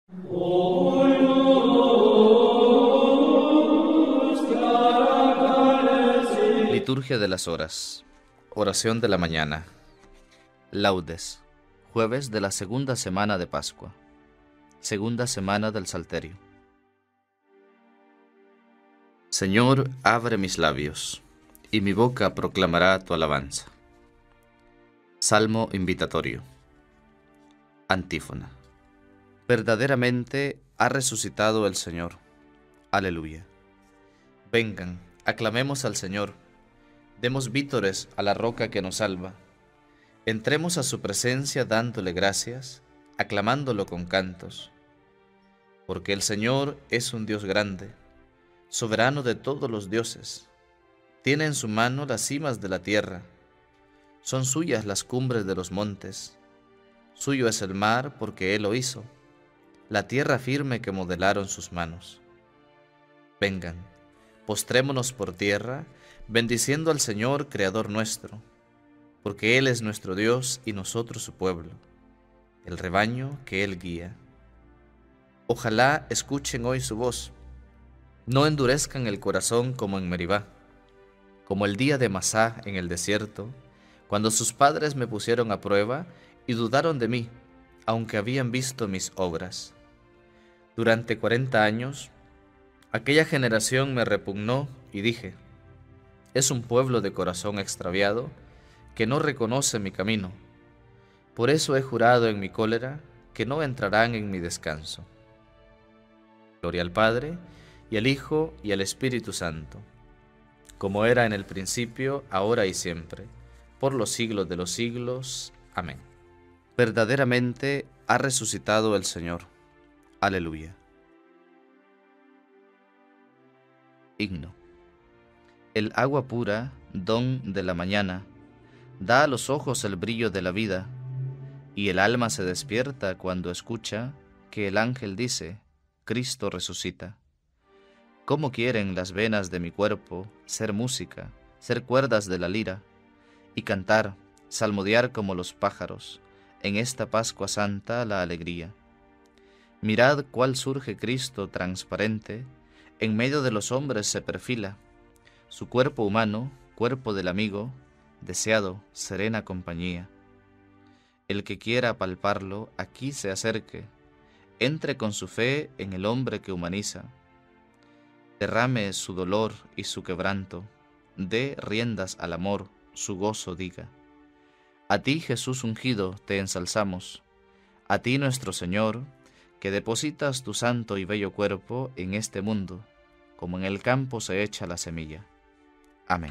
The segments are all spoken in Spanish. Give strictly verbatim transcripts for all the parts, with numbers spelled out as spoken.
Liturgia de las Horas. Oración de la mañana. Laudes. Jueves de la segunda semana de Pascua. Segunda semana del Salterio. Señor, abre mis labios, y mi boca proclamará tu alabanza. Salmo invitatorio. Antífona. Verdaderamente ha resucitado el Señor. Aleluya. Vengan, aclamemos al Señor. Demos vítores a la roca que nos salva. Entremos a su presencia dándole gracias, aclamándolo con cantos. Porque el Señor es un Dios grande, soberano de todos los dioses. Tiene en su mano las cimas de la tierra. Son suyas las cumbres de los montes. Suyo es el mar porque Él lo hizo, la tierra firme que modelaron sus manos. Vengan, postrémonos por tierra, bendiciendo al Señor, Creador nuestro, porque Él es nuestro Dios y nosotros su pueblo, el rebaño que Él guía. Ojalá escuchen hoy su voz, no endurezcan el corazón como en Meribá, como el día de Masá en el desierto, cuando sus padres me pusieron a prueba y dudaron de mí, aunque habían visto mis obras. Durante cuarenta años, aquella generación me repugnó y dije, es un pueblo de corazón extraviado que no reconoce mi camino. Por eso he jurado en mi cólera que no entrarán en mi descanso. Gloria al Padre, y al Hijo, y al Espíritu Santo, como era en el principio, ahora y siempre, por los siglos de los siglos. Amén. Verdaderamente ha resucitado el Señor. Aleluya. Himno. El agua pura, don de la mañana, da a los ojos el brillo de la vida, y el alma se despierta cuando escucha que el ángel dice, Cristo resucita. ¿Cómo quieren las venas de mi cuerpo ser música, ser cuerdas de la lira, y cantar, salmodiar como los pájaros, en esta Pascua Santa la alegría? Mirad cuál surge Cristo transparente, en medio de los hombres se perfila, su cuerpo humano, cuerpo del amigo, deseado, serena compañía. El que quiera palparlo, aquí se acerque, entre con su fe en el hombre que humaniza, derrame su dolor y su quebranto, dé riendas al amor, su gozo diga. A ti, Jesús ungido, te ensalzamos, a ti, nuestro Señor, que depositas tu santo y bello cuerpo en este mundo, como en el campo se echa la semilla. Amén.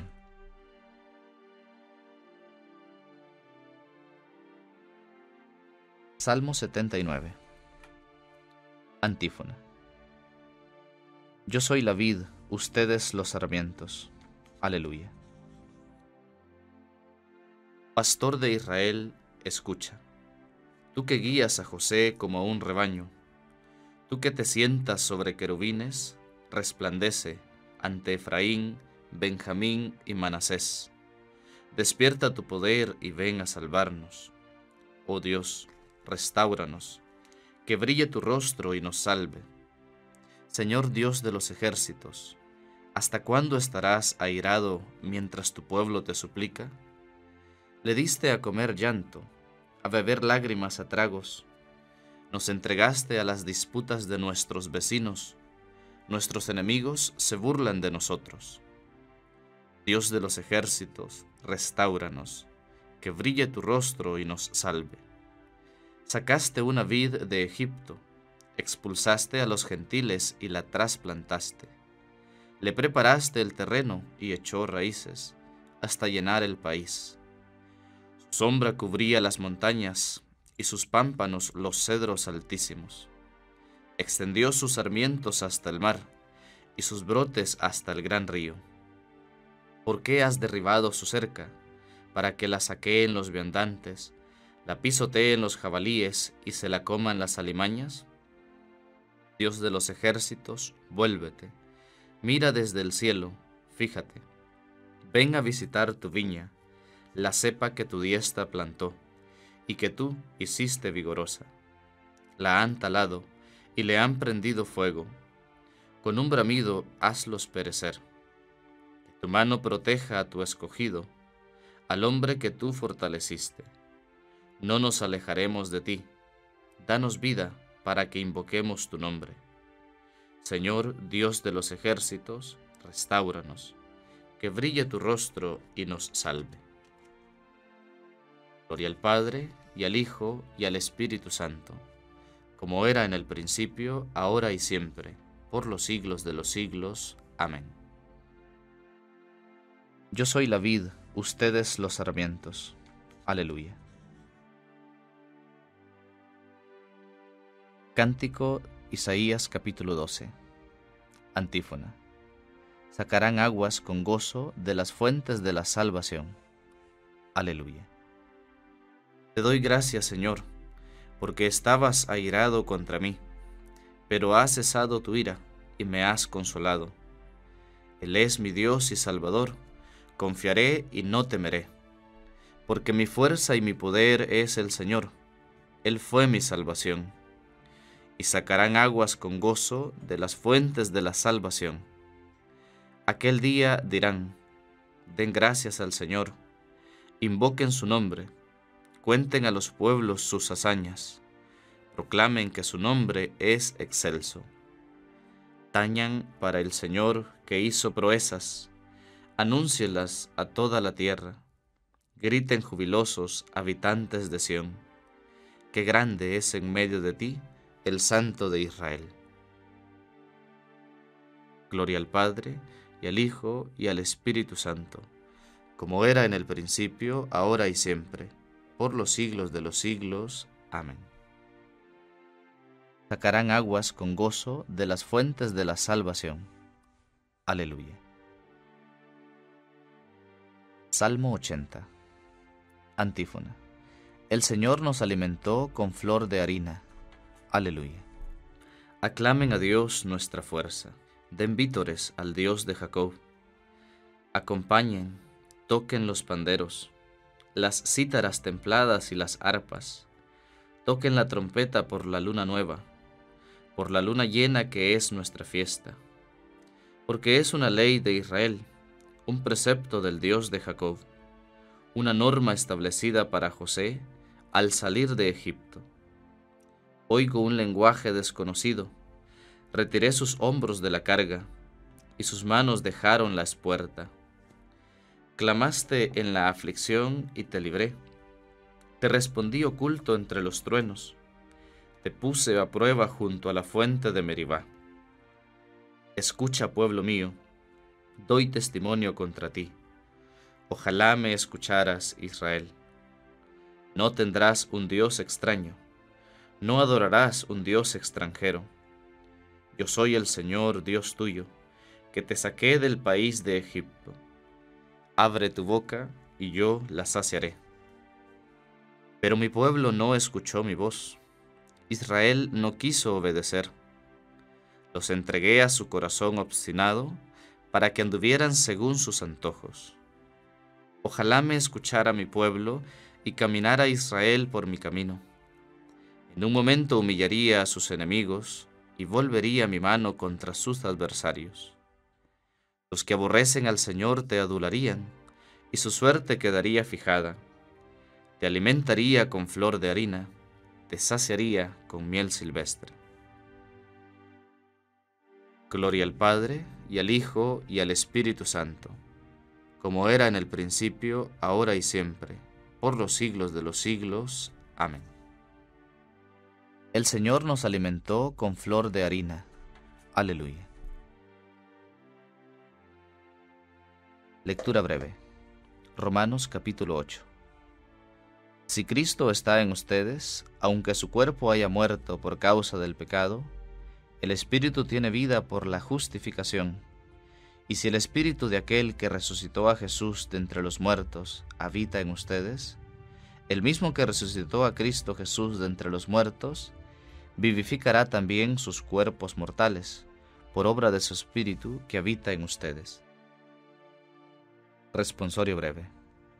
Salmo setenta y nueve. Antífona. Yo soy la vid, ustedes los sarmientos. Aleluya. Pastor de Israel, escucha. Tú que guías a José como a un rebaño, tú que te sientas sobre querubines, resplandece ante Efraín, Benjamín y Manasés. Despierta tu poder y ven a salvarnos. Oh Dios, restáuranos, que brille tu rostro y nos salve. Señor Dios de los ejércitos, ¿hasta cuándo estarás airado mientras tu pueblo te suplica? Le diste a comer llanto, a beber lágrimas a tragos. Nos entregaste a las disputas de nuestros vecinos. Nuestros enemigos se burlan de nosotros. Dios de los ejércitos, restáuranos, que brille tu rostro y nos salve. Sacaste una vid de Egipto, expulsaste a los gentiles y la trasplantaste. Le preparaste el terreno y echó raíces, hasta llenar el país. Su sombra cubría las montañas, y sus pámpanos los cedros altísimos. Extendió sus sarmientos hasta el mar, y sus brotes hasta el gran río. ¿Por qué has derribado su cerca, para que la saqueen los viandantes, la pisoteen los jabalíes y se la coman las alimañas? Dios de los ejércitos, vuélvete, mira desde el cielo, fíjate. Ven a visitar tu viña, la cepa que tu diestra plantó, y que tú hiciste vigorosa. La han talado, y le han prendido fuego. Con un bramido hazlos perecer. Que tu mano proteja a tu escogido, al hombre que tú fortaleciste. No nos alejaremos de ti. Danos vida para que invoquemos tu nombre. Señor, Dios de los ejércitos, restáuranos. Que brille tu rostro y nos salve. Gloria al Padre, y al Hijo, y al Espíritu Santo, como era en el principio, ahora y siempre, por los siglos de los siglos. Amén. Yo soy la vid, ustedes los sarmientos. Aleluya. Cántico Isaías capítulo doce. Antífona. Sacarán aguas con gozo de las fuentes de la salvación. Aleluya. Te doy gracias, Señor, porque estabas airado contra mí, pero has cesado tu ira y me has consolado. Él es mi Dios y Salvador, confiaré y no temeré, porque mi fuerza y mi poder es el Señor, Él fue mi salvación. Y sacarán aguas con gozo de las fuentes de la salvación. Aquel día dirán, den gracias al Señor, invoquen su nombre, cuenten a los pueblos sus hazañas, proclamen que su nombre es excelso. Tañan para el Señor que hizo proezas, anúncielas a toda la tierra, griten jubilosos habitantes de Sión, qué grande es en medio de ti el Santo de Israel. Gloria al Padre, y al Hijo, y al Espíritu Santo, como era en el principio, ahora y siempre, por los siglos de los siglos. Amén. Sacarán aguas con gozo de las fuentes de la salvación. Aleluya. Salmo ochenta. Antífona. El Señor nos alimentó con flor de harina. Aleluya. Aclamen a Dios nuestra fuerza. Den vítores al Dios de Jacob. Acompañen, toquen los panderos, las cítaras templadas y las arpas. Toquen la trompeta por la luna nueva, por la luna llena que es nuestra fiesta. Porque es una ley de Israel, un precepto del Dios de Jacob, una norma establecida para José al salir de Egipto. Oigo un lenguaje desconocido, retiré sus hombros de la carga, y sus manos dejaron la espuerta. Clamaste en la aflicción y te libré, te respondí oculto entre los truenos, te puse a prueba junto a la fuente de Meribá. Escucha, pueblo mío, doy testimonio contra ti, ojalá me escucharas, Israel. No tendrás un Dios extraño, no adorarás un Dios extranjero. Yo soy el Señor, Dios tuyo, que te saqué del país de Egipto. Abre tu boca, y yo la saciaré. Pero mi pueblo no escuchó mi voz. Israel no quiso obedecer. Los entregué a su corazón obstinado, para que anduvieran según sus antojos. Ojalá me escuchara mi pueblo, y caminara Israel por mi camino. En un momento humillaría a sus enemigos, y volvería mi mano contra sus adversarios. Los que aborrecen al Señor te adularían, y su suerte quedaría fijada. Te alimentaría con flor de harina, te saciaría con miel silvestre. Gloria al Padre, y al Hijo, y al Espíritu Santo, como era en el principio, ahora y siempre, por los siglos de los siglos. Amén. El Señor nos alimentó con flor de harina. Aleluya. Lectura breve. Romanos capítulo ocho. Si Cristo está en ustedes, aunque su cuerpo haya muerto por causa del pecado, el Espíritu tiene vida por la justificación. Y si el Espíritu de aquel que resucitó a Jesús de entre los muertos habita en ustedes, el mismo que resucitó a Cristo Jesús de entre los muertos, vivificará también sus cuerpos mortales, por obra de su Espíritu que habita en ustedes. Responsorio breve.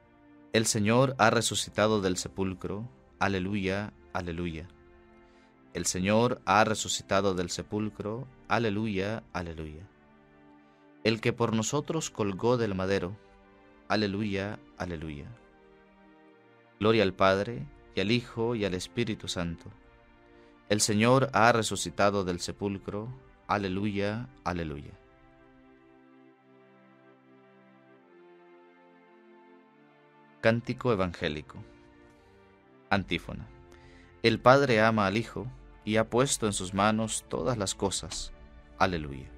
El Señor ha resucitado del sepulcro. Aleluya, aleluya. El Señor ha resucitado del sepulcro. Aleluya, aleluya. El que por nosotros colgó del madero. Aleluya, aleluya. Gloria al Padre, y al Hijo, y al Espíritu Santo. El Señor ha resucitado del sepulcro. Aleluya, aleluya. Cántico evangélico. Antífona. El Padre ama al Hijo, y ha puesto en sus manos todas las cosas. Aleluya.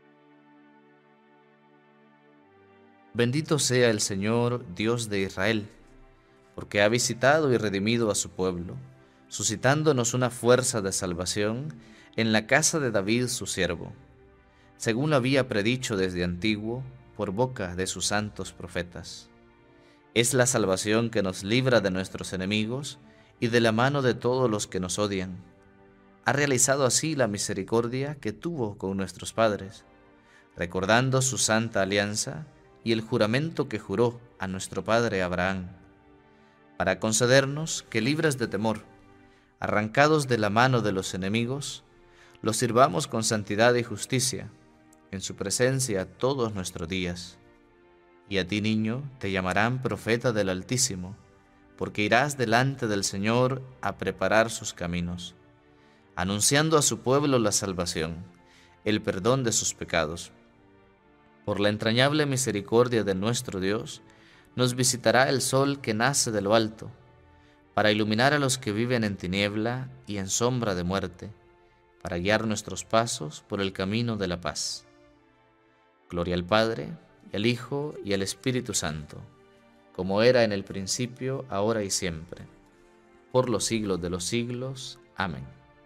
Bendito sea el Señor, Dios de Israel, porque ha visitado y redimido a su pueblo, suscitándonos una fuerza de salvación en la casa de David su siervo, según lo había predicho desde antiguo por boca de sus santos profetas. Es la salvación que nos libra de nuestros enemigos y de la mano de todos los que nos odian. Ha realizado así la misericordia que tuvo con nuestros padres, recordando su santa alianza y el juramento que juró a nuestro padre Abraham, para concedernos que, libres de temor, arrancados de la mano de los enemigos, los sirvamos con santidad y justicia en su presencia todos nuestros días. Y a ti, niño, te llamarán profeta del Altísimo, porque irás delante del Señor a preparar sus caminos, anunciando a su pueblo la salvación, el perdón de sus pecados. Por la entrañable misericordia de nuestro Dios, nos visitará el sol que nace de lo alto, para iluminar a los que viven en tiniebla y en sombra de muerte, para guiar nuestros pasos por el camino de la paz. Gloria al Padre, y al Hijo, y al Espíritu Santo, como era en el principio, ahora y siempre, por los siglos de los siglos. Amén.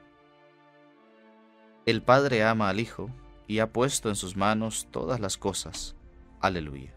El Padre ama al Hijo, y ha puesto en sus manos todas las cosas. Aleluya.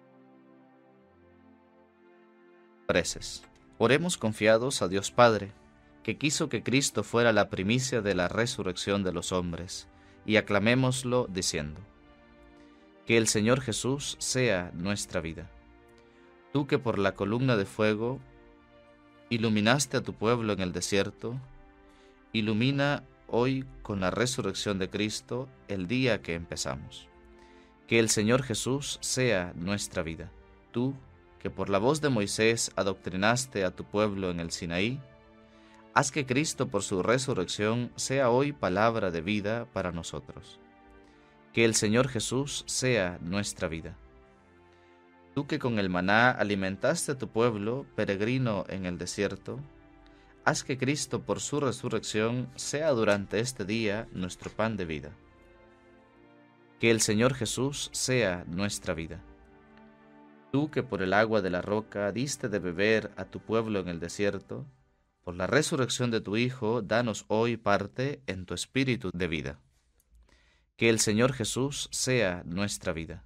Preces. Oremos confiados a Dios Padre, que quiso que Cristo fuera la primicia de la resurrección de los hombres, y aclamémoslo diciendo: que el Señor Jesús sea nuestra vida. Tú que por la columna de fuego iluminaste a tu pueblo en el desierto, ilumina hoy con la resurrección de Cristo el día que empezamos. Que el Señor Jesús sea nuestra vida. Tú que por la voz de Moisés adoctrinaste a tu pueblo en el Sinaí, haz que Cristo por su resurrección sea hoy palabra de vida para nosotros. Que el Señor Jesús sea nuestra vida. Tú que con el maná alimentaste a tu pueblo peregrino en el desierto, haz que Cristo por su resurrección sea durante este día nuestro pan de vida. Que el Señor Jesús sea nuestra vida. Tú que por el agua de la roca diste de beber a tu pueblo en el desierto, por la resurrección de tu Hijo, danos hoy parte en tu espíritu de vida. Que el Señor Jesús sea nuestra vida.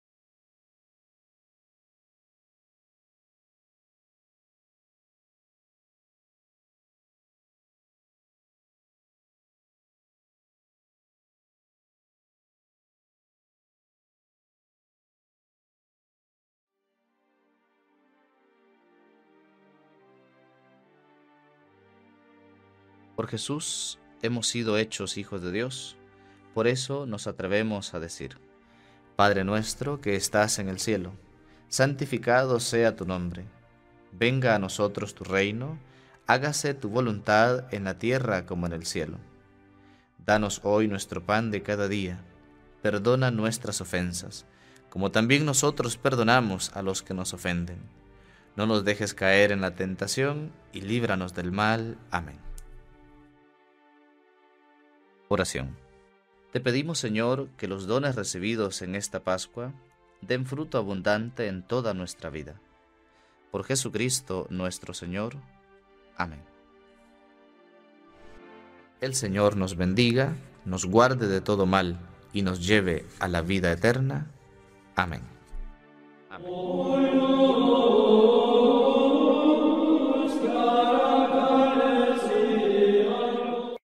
Por Jesús hemos sido hechos hijos de Dios. Por eso nos atrevemos a decir: Padre nuestro que estás en el cielo, santificado sea tu nombre. Venga a nosotros tu reino, hágase tu voluntad en la tierra como en el cielo. Danos hoy nuestro pan de cada día. Perdona nuestras ofensas, como también nosotros perdonamos a los que nos ofenden. No nos dejes caer en la tentación y líbranos del mal. Amén. Oración. Te pedimos, Señor, que los dones recibidos en esta Pascua den fruto abundante en toda nuestra vida. Por Jesucristo nuestro Señor. Amén. El Señor nos bendiga, nos guarde de todo mal y nos lleve a la vida eterna. Amén. Amén.